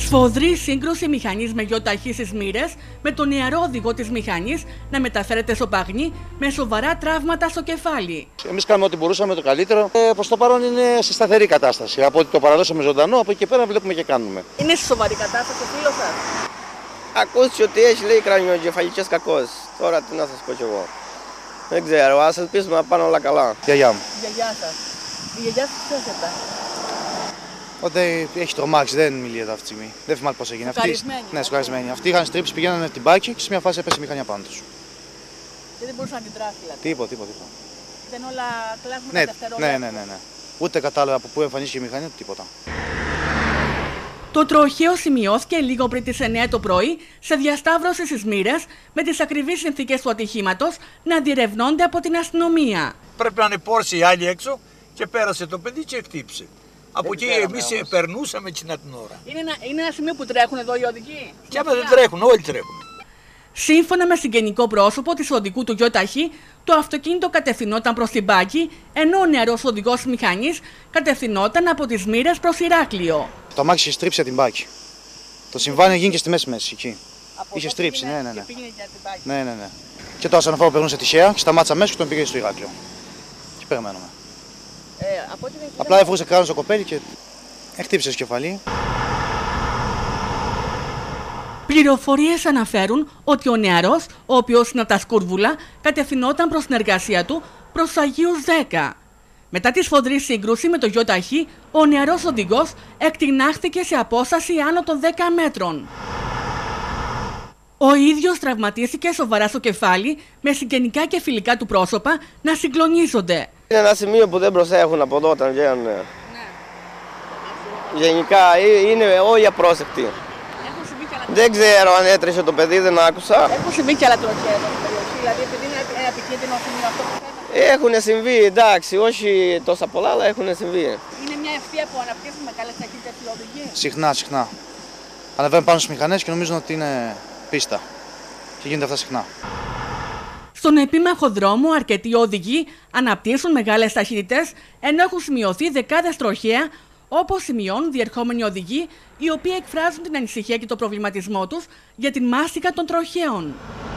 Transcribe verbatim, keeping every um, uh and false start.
Σφοδρή σύγκρουση μηχανής με γιο ταχύ στις Μοίρες, με τον νεαρό οδηγό της μηχανής να μεταφέρεται στο Παγνί με σοβαρά τραύματα στο κεφάλι. Εμείς κάνουμε ό,τι μπορούσαμε το καλύτερο. Ε, προς το παρόν είναι σε σταθερή κατάσταση. Από ότι το παραδώσαμε ζωντανό, από εκεί και πέρα βλέπουμε και κάνουμε. Είναι σε σοβαρή κατάσταση ο φίλος σας? Ακούσει ότι έχει, λέει, κρανιογκεφαλικές κακώσεις. Τώρα τι να σας πω κι εγώ. Δεν ξέρω, ας ελπίσουμε να πάνε όλα καλά. Γιαγιά μου. Γιαγιά σας. Η γιαγιά σας τι έθετε? Ότι έχει τρομάξει, δεν μιλιέται αυτή τη στιγμή. Δεν θυμάμαι πώς έγινε. Σοκαρισμένη. Ναι, σοκαρισμένη. Αυτοί είχαν στρίψει, πηγαίνανε την Πάκη και σε μια φάση έπεσε η μηχανία πάνω τους. Και δεν μπορούσαν να αντιδράσει δηλαδή. Τίποτα, τίποτα. τίποτα. Δεν όλα κλάφουν Ναι, τα δευτερόλεπτα. ναι, ναι, ναι, ναι. Ούτε κατάλαβα από πού εμφανίστηκε η μηχανία, τίποτα. Το τροχαίο σημειώθηκε λίγο πριν τις εννιά το πρωί σε διασταύρωση στις Μοίρες, με τις ακριβείς συνθήκες του ατυχήματος να διερευνώνται από την αστυνομία. Πρέπει να είναι πόρση οι άλλοι έξω και πέρασε το παιδί και χτύπησε. Από εκεί εμείς περνούσαμε την ώρα. Είναι ένα, είναι ένα σημείο που τρέχουν εδώ οι οδηγοί. Και άμα δεν τρέχουν, όλοι τρέχουν. Σύμφωνα με συγγενικό πρόσωπο της οδικού του γιο ταχύ, το αυτοκίνητο κατευθυνόταν προς την Πάκη, ενώ ο νεαρός οδηγός μηχανής κατευθυνόταν από τις Μοίρες προς Ηράκλειο. Το αμάξι είχε στρίψει την Πάκη. Το συμβάν έγινε και στη μέση μέση εκεί. Από είχε στρίψει, ναι, ναι, ναι. Και πήγαινε για την Πάκη. Ναι, ναι, ναι. Και το ασθενοφόρο περνούσε τυχαία και σταμάτησα αμέσως και τον πήγε στο Ηράκλειο. Και περιμένουμε. Ε, από ό,τι δεν Απλά έφυγε κράνο στο κοπέλι και χτύπησε στο κεφαλί. Πληροφορίες αναφέρουν ότι ο νεαρός, ο οποίος είναι από τα Σκούρβουλα, κατευθυνόταν προς την εργασία του προς Αγίους δέκα. Μετά τη σφοδρή σύγκρουση με το γιο ταχύ, ο νεαρός οδηγός εκτινάχθηκε σε απόσταση άνω των δέκα μέτρων. Ο ίδιος τραυματίστηκε σοβαρά στο κεφάλι, με συγγενικά και φιλικά του πρόσωπα να συγκλονίζονται. Είναι ένα σημείο που δεν προσέχουν από εδώ όταν βγαίνουν. Ναι. Γενικά είναι όλοι απρόσεκτοι. Δεν ξέρω αν έτρεχε το παιδί, δεν άκουσα. Έχουν συμβεί και άλλα τροχαία εδώ στην περιοχή, δηλαδή επειδή είναι επικίνδυνο σημείο αυτό που θέλετε. Έχουν συμβεί, εντάξει, όχι τόσα πολλά, αλλά έχουν συμβεί. Είναι μια ευθεία που αναπτύσσουν με καλές ταχύτητες οι οδηγοί. Συχνά, συχνά. Ανεβαίνουν πάνω στις μηχανές και νομίζουν ότι είναι πίστα. Και γίνεται αυτά συχνά. Στον επίμαχο δρόμο, αρκετοί οδηγοί αναπτύσσουν μεγάλες ταχύτητες, ενώ έχουν σημειωθεί δεκάδες τροχαία, όπως σημειώνουν διερχόμενοι οδηγοί, οι οποίοι εκφράζουν την ανησυχία και τον προβληματισμό τους για την μάστιγα των τροχαίων.